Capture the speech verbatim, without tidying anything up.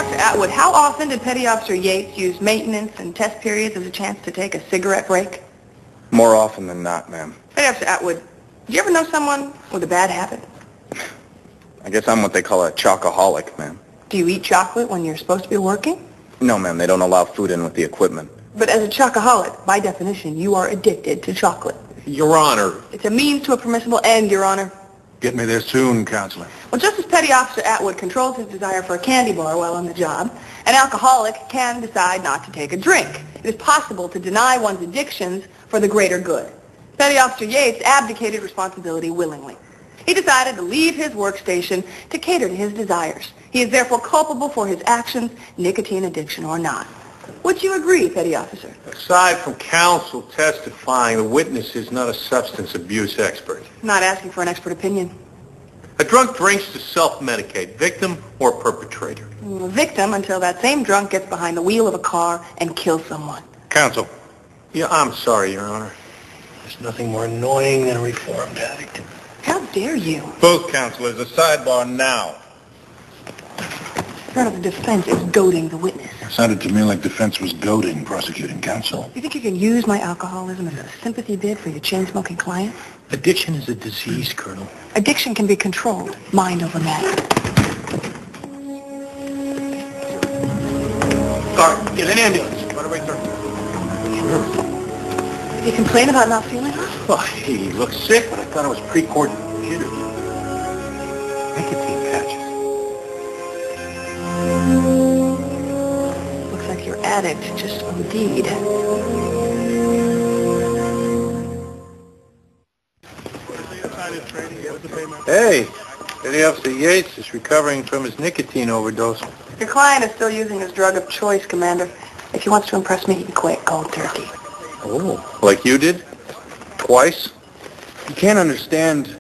Officer Atwood, how often did Petty Officer Yates use maintenance and test periods as a chance to take a cigarette break? More often than not, ma'am. Petty Officer Atwood, did you ever know someone with a bad habit? I guess I'm what they call a chocoholic, ma'am. Do you eat chocolate when you're supposed to be working? No, ma'am. They don't allow food in with the equipment. But as a chocoholic, by definition, you are addicted to chocolate. Your Honor. It's a means to a permissible end, Your Honor. Get me there soon, Counselor. Well, just as Petty Officer Atwood controls his desire for a candy bar while on the job, an alcoholic can decide not to take a drink. It is possible to deny one's addictions for the greater good. Petty Officer Yates abdicated responsibility willingly. He decided to leave his workstation to cater to his desires. He is therefore culpable for his actions, nicotine addiction or not. Would you agree, Petty Officer? Aside from counsel testifying, the witness is not a substance abuse expert. I'm not asking for an expert opinion. A drunk drinks to self-medicate, victim or perpetrator. A victim until that same drunk gets behind the wheel of a car and kills someone. Counsel. Yeah, I'm sorry, Your Honor. There's nothing more annoying than a reformed addict. How dare you? Both counselors, a sidebar now. Your Honor, the defense is goading the witness. It sounded to me like defense was goading prosecuting counsel. You think you can use my alcoholism as a sympathy bid for your chain-smoking client? Addiction is a disease, Colonel. Addiction can be controlled. Mind over matter. Guard, get an ambulance. Right away, sir. Did you complain about not feeling well? Well, he looked sick, but I thought it was pre-coordinated jitters. Nicotine patches. Looks like your addict just OD'd. Hey, Petty Officer Yates is recovering from his nicotine overdose. Your client is still using his drug of choice, Commander. If he wants to impress me, he can quit cold turkey. Oh, like you did? Twice? You can't understand